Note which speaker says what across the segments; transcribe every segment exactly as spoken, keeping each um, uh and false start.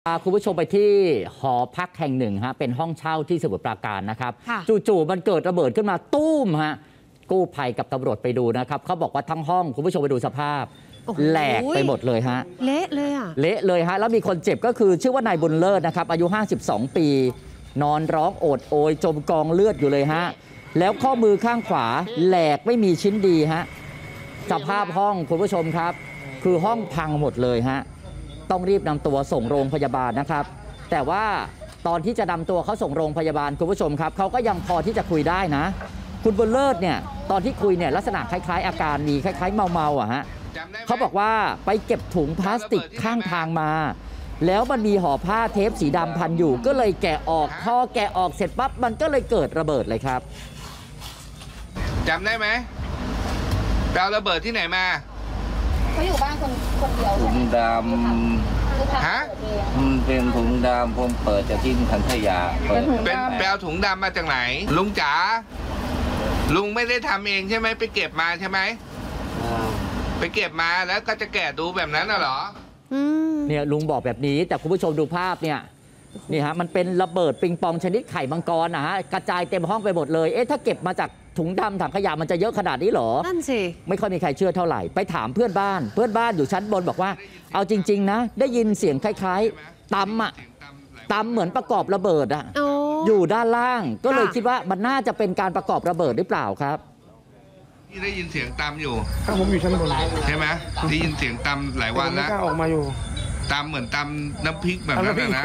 Speaker 1: พาคุณผู้ชมไปที่หอพักแห่งหนึ่งฮะเป็นห้องเช่าที่สมุทรปราการนะครับจู่ๆมันเกิดระเบิดขึ้นมาตุ้มฮะกู้ภัยกับตำรวจไปดูนะครับเขาบอกว่าทั้งห้องคุณผู้ชมไปดูสภาพแหลกไปหมดเลยฮะ
Speaker 2: เละเลยอ่ะ
Speaker 1: เละเลยฮะแล้วมีคนเจ็บก็คือชื่อว่านายบุญเลิศนะครับอายุห้าสิบสองปีนอนร้องโอดโอยจมกองเลือดอยู่เลยฮะแล้วข้อมือข้างขวาแหลกไม่มีชิ้นดีฮะสภาพห้องคุณผู้ชมครับคือห้องพังหมดเลยฮะต้องรีบนำตัวส่งโรงพยาบาลนะครับแต่ว่าตอนที่จะนำตัวเขาส่งโรงพยาบาลคุณผู้ชมครับเขาก็ยังพอที่จะคุยได้นะคุณบุญเลิศเนี่ยตอนที่คุยเนี่ยลักษณะคล้ายๆอาการมีคล้ายๆเมาๆอ่ะฮะเขาบอกว่าไปเก็บถุงพลาสติกข้างทางมาแล้วมันมีห่อผ้าเทปสีดำพันอยู่ก็เลยแกะออกพอแกะออกเสร็จปั๊บมันก็เลยเกิดระเบิดเลยครับ
Speaker 3: จำได้ไหมไปเอาระเบิดที่ไหนมา
Speaker 4: เขาอยู่บ้านคนคนเดียว
Speaker 5: ถุงดำ
Speaker 3: ฮะ
Speaker 5: มันเป็นถุงดำผมเปิดจากที่ถังขยะ
Speaker 3: เป็นไปเอาถุงดำมาจากไหนลุงจ๋าลุงไม่ได้ทำเองใช่ไหมไปเก็บมาใช่ไหมไปเก็บมาแล้วก็จะแกะดูแบบนั้นน่ะเหรอ
Speaker 1: เนี่ยลุงบอกแบบนี้แต่คุณผู้ชมดูภาพเนี่ยนี่ฮะมันเป็นระเบิดปิงปองชนิดไข่มังกรนะฮะกระจายเต็มห้องไปหมดเลยเอ๊ะถ้าเก็บมาจากถุงดำถังขยะมันจะเยอะขนาดนี้เหรอ
Speaker 2: นั่นสิ
Speaker 1: ไม่ค่อยมีใครเชื่อเท่าไหร่ไปถามเพื่อนบ้านเพื่อนบ้านอยู่ชั้นบนบอกว่าเอาจริงๆนะได้ยินเสียงคล้ายๆตำอะตำเหมือนประกอบระเบิดอะอยู่ด้านล่างก็เลยคิดว่ามันน่าจะเป็นการประกอบระเบิดหรือเปล่าครับ
Speaker 3: ที่ได้ยินเสียงตำอยู่
Speaker 6: ครับผมอยู่ชั้นบน
Speaker 3: ใช่ไหมได้ยินเสียงตำหลายวันแล้ว
Speaker 6: ออกมาอยู่
Speaker 3: ตำเหมือนตำน้ำพริกแบบนั้นนะ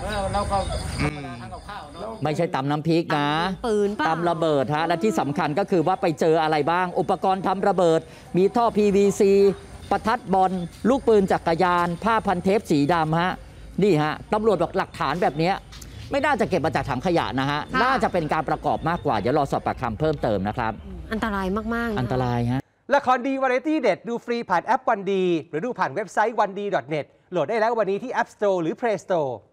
Speaker 1: ไม่ใช่ตำน้ำพริกนะตำระเบิดฮะและที่สำคัญก็คือว่าไปเจออะไรบ้างอุปกรณ์ทำระเบิดมีท่อ พี วี ซี ประทัดบอลลูกปืนจักรยานผ้าพันเทปสีดำฮะนี่ฮะตำรวจบอกหลักฐานแบบนี้ไม่น่าจะเก็บมาจากถังขยะนะฮะน่าจะเป็นการประกอบมากกว่าเดี๋ยวรอสอบปากคำเพิ่มเติมนะครับ
Speaker 2: อันตรายมากๆ
Speaker 1: อันตรายฮะ
Speaker 7: ละครดีวาไรตี้เด็ดดูฟรีผ่านแอปวันดีหรือดูผ่านเว็บไซต์วันดี ดอท เน็ต โหลดได้แล้ววันนี้ที่ App Store หรือ Play Store